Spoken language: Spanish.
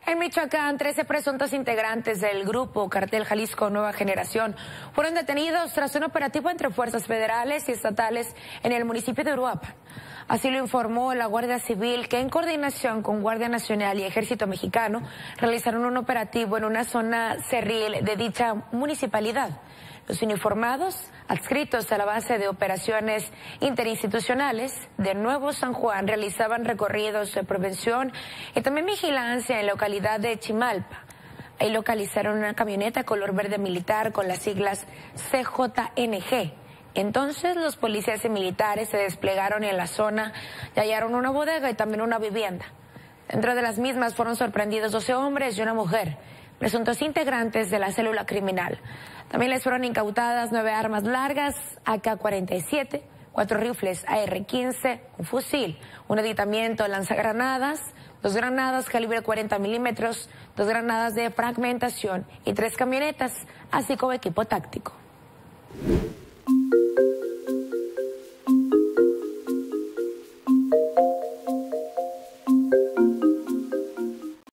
En Michoacán, 13 presuntos integrantes del grupo Cartel Jalisco Nueva Generación fueron detenidos tras un operativo entre fuerzas federales y estatales en el municipio de Uruapan. Así lo informó la Guardia Civil, que en coordinación con Guardia Nacional y Ejército Mexicano realizaron un operativo en una zona cerril de dicha municipalidad. Los uniformados, adscritos a la base de operaciones interinstitucionales de Nuevo San Juan, realizaban recorridos de prevención y también vigilancia en la localidad de Chimalpa. Ahí localizaron una camioneta color verde militar con las siglas CJNG. Entonces los policías y militares se desplegaron en la zona y hallaron una bodega y también una vivienda. Dentro de las mismas fueron sorprendidos 12 hombres y una mujer, presuntos integrantes de la célula criminal. También les fueron incautadas 9 armas largas, AK-47, 4 rifles AR-15, un fusil, un aditamiento lanzagranadas, 2 granadas calibre 40 milímetros, 2 granadas de fragmentación y 3 camionetas, así como equipo táctico.